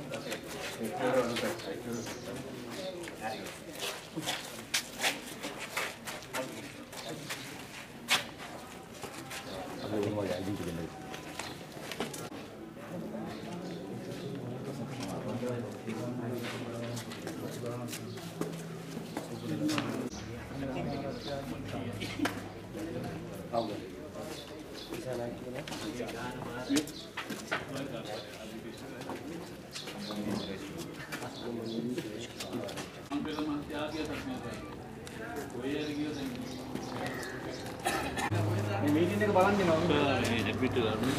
meeting එක බලන්න දෙනවා මේ හැබිට් එක ගන්න.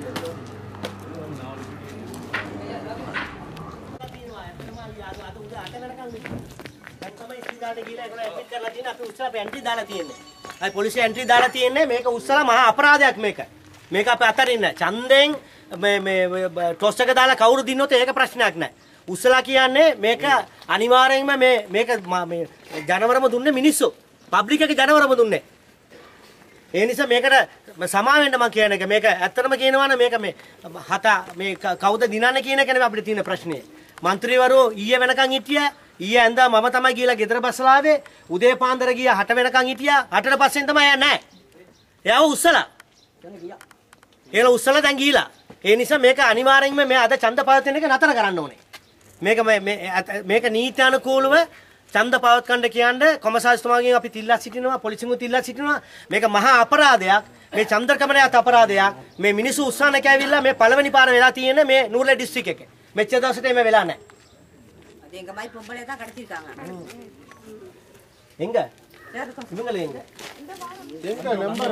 අයි පොලිසිය එන්ට්‍රි දාලා තියෙන්නේ මේක උස්සලා මහා අපරාධයක් මේක. මේක අපි අතරින් නැහැ. ඡන්දෙන් මේ ටොස් එක දාලා කවුරු දින්නොත් ඒක ප්‍රශ්නයක් නැහැ. උස්සලා කියන්නේ මේක අනිවාර්යෙන්ම මේක ජනවරම දුන්නේ මිනිස්සු. පබ්ලික් එක ජනවරම දුන්නේ. ඒ නිසා මේකට සමා වෙන්න මම කියන එක මේක ඇත්තටම කියනවා නම් මේක මේ කවුද දිනන්නේ කියන එක නෙවෙයි අපිට තියෙන ප්‍රශ්නේ. മന്ത്രിවරු ඊයේ වෙනකන් හිටියා. ඊයේ ඇඳා මම තමයි ගිහලා ගෙදර බස්සලා ආවේ. උදේ පාන්දර ගියා 8 වෙනකන් හිටියා. 8ට පස්සෙන් තමයි යන්නේ නැහැ. එයාව උස්සලා. ඒලා උස්සලා දැන් ගිහලා. ඒ නිසා මේක අනිවාර්යෙන්ම මේ අද ඡන්ද පවත්වන එක නතර කරන්න ඕනේ. මේක නීත්‍යානුකූලව ඡන්ද පවත්වන්න කියන්නේ කොමසාරිස්තුමාගෙන් අපි තිල්ලා සිටිනවා පොලිසියුත් තිල්ලා සිටිනවා. මේක මහා අපරාධයක්. මේ චන්ද්‍රකමනයත් අපරාධයක්. මේ මිනිස්සු උස්සන්න කැවිලා මේ පළවෙනි පාර වෙලා තියෙන්නේ මේ නූර්ලේ දිස්ත්‍රික් එකේ. මෙච්චර දවසට මේ වෙලා නැහැ. எங்கம்மாய் பொம்பளை தான் கடத்திருக்காங்க. எங்க? இவங்களே எங்க? எங்க நம்பர்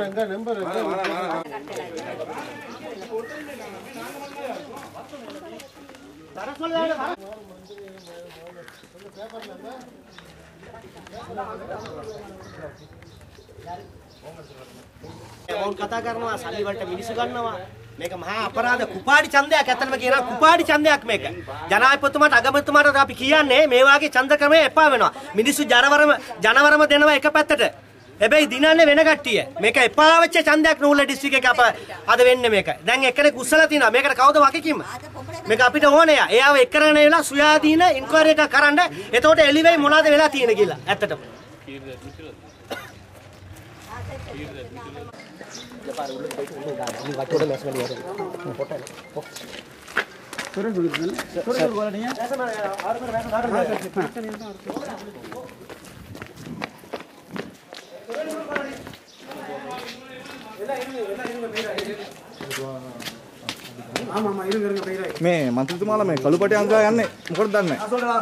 தர சொல்லுங்க. කතා කරනවා සල්ලි වලට මිනිස්සු ගන්නවා මේක මහා අපරාධ කුපාඩි ඡන්දයක් ඇත්තටම කියනවා කුපාඩි ඡන්දයක් මේක ජනාධිපතිතුමාට අගමැතිතුමාට අපි කියන්නේ මේ වාගේ ඡන්ද ක්‍රමය එපා වෙනවා මිනිස්සු ජනවරම දෙනවා එක පැත්තට හැබැයි දිනන්නේ වෙන කට්ටිය මේක එපා වෙච්ච ඡන්දයක් නූල ඩිස්ට්‍රික් එක අප අද වෙන්නේ මේක දැන් එක්කෙනෙක් උස්සලා තිනවා මේකට කවුද වගකීම මේක අපිට ඕනේ එයාව එක්කරගෙන වෙලා සුයාදීන ඉන්ක්වයරි එකක් කරන්න එතකොට එළි වෙයි මොනවද වෙලා තියෙන්නේ කියලා ඇත්තටම පාර උඩ போய் වටෝඩ මැස් වල යනවා පොටල තොරන් දුර දුන්න තොරන් දුර වලනිය ඇසම ආරමර මැස් දාන්න මේ මන්ත්‍රීතුමාලා මේ කළුපටි අංගා යන්නේ මොකටද දන්නේ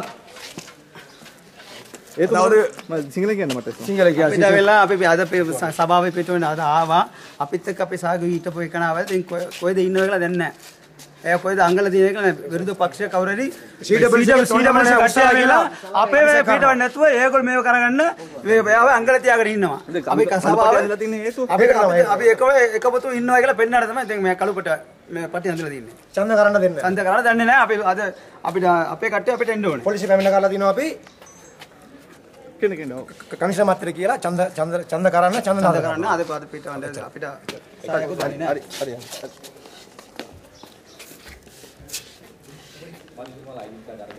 ඒ තමයි සිංහල කියන්න මට සිංහල කියන්න අපිට වෙලා අපි අද සභාවේ පිටවෙන අද ආවා අපිත් එක්ක අපි සාගු හිටපු එකනාවල් දැන් කොයිද ඉන්නව කියලා දැන් නැහැ එයා කොයිද අංගල තියෙන කියලා විරුද්ධ පක්ෂ කවුරුරි සීඩබ්ලිව් කට්ටිය කියලා අපේ වේ පිටවෙන්නේ නැතුව ඒගොල්ලෝ මේව කරගන්න එයාව අංගල තියාගෙන ඉන්නවා අපි සභාවේ ඉඳලා තියෙන හේතුව අපි එකපොතු ඉන්නවා කියලා පෙන්නන්න තමයි දැන් මේ කළුපට මේ පටි හඳලා තින්නේ ඡන්ද කරන්න දෙන්න ඡන්ද කරන්න දන්නේ නැහැ අපි අද අපිට අපේ කට්ටිය අපිට එන්න ඕනේ පොලිසිය පැමිණ කරලා තිනවා අපි කෙනෙක් කමිෂනර් මහත්තයා කියලා ඡන්ද කරන්න අද පිටවන්න අපිට සාකච්ඡා දන්නේ නැහැ හරි